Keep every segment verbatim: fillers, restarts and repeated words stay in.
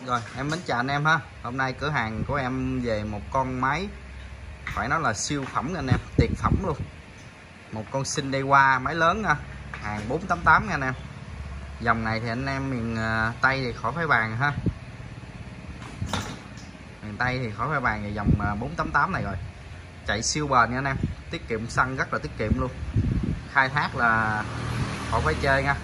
Rồi em mến chào anh em ha. Hôm nay cửa hàng của em về một con máy phải nói là siêu phẩm anh em, tuyệt phẩm luôn. Một con Sindewa máy lớn nha, hàng bốn tám tám nha anh em. Dòng này thì anh em miền Tây thì khỏi phải bàn ha. Miền Tây thì khỏi phải bàn về dòng bốn tám tám này rồi. Chạy siêu bền nha anh em, tiết kiệm xăng rất là tiết kiệm luôn. Khai thác là khỏi phải chơi nha.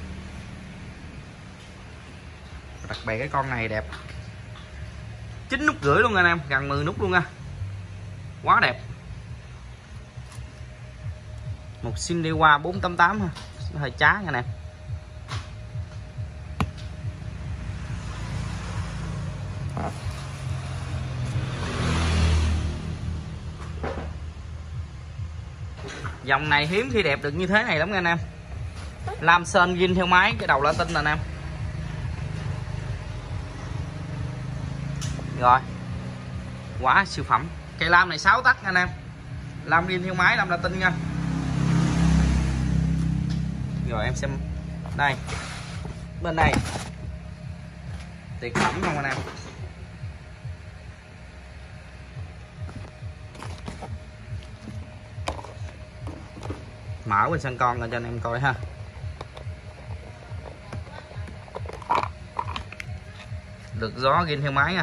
Đặc biệt cái con này đẹp, chín nút rưỡi luôn anh em, gần mười nút luôn nha, quá đẹp. Một Sindewa bốn tám tám ha, nó hơi chá nha anh em. Dòng này hiếm khi đẹp được như thế này lắm nha anh em. Lam sơn zin theo máy, cái đầu Latin nè anh em. Rồi, quá siêu phẩm. Cây lam này sáu tắc nha anh em, lam zin theo máy, lam Latin nha. Rồi em xem đây, bên này tuyệt phẩm không anh em. Mở bên sân con cho anh em coi ha. Được gió zin theo máy nha.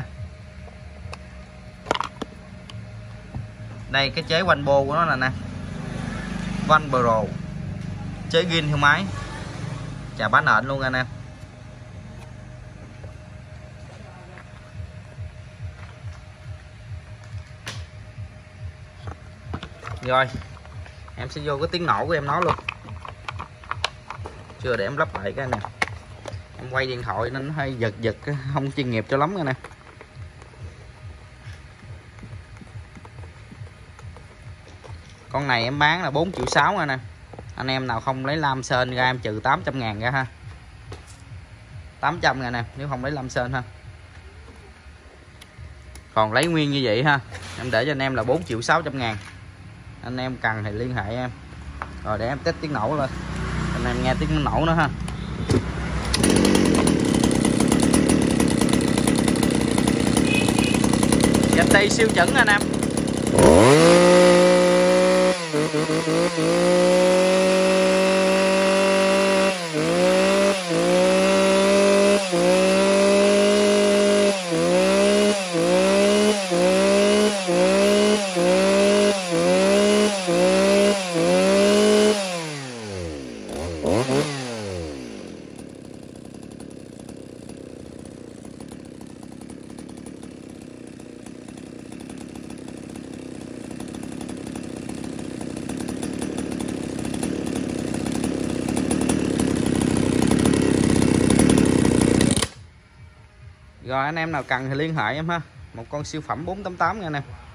Đây cái chế quanh bô của nó là nè, Van Pro, chế zin theo máy, chà bá nện luôn anh em. Rồi em sẽ vô cái tiếng nổ của em nó luôn, chưa để em lắp lại cái này. Em quay điện thoại nên nó hơi giật giật, không chuyên nghiệp cho lắm nha nè. Con này em bán là bốn triệu sáu nha nè. Anh em nào không lấy lam sơn ra em trừ tám trăm ngàn ra ha, tám trăm ngàn nè nếu không lấy lam sơn ha. Còn lấy nguyên như vậy ha, em để cho anh em là bốn triệu sáu trăm ngàn. Anh em cần thì liên hệ em. Rồi để em test tiếng nổ lên, anh em nghe tiếng nổ nữa ha. Gạch tay siêu chuẩn anh em. Rồi anh em nào cần thì liên hệ em ha. Một con siêu phẩm bốn tám tám nha anh em.